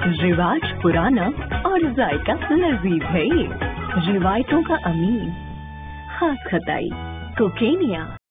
रिवाज पुराना और जायका लजीज है ये। रिवायतों का अमीन, खास खताई, कोकेनिया।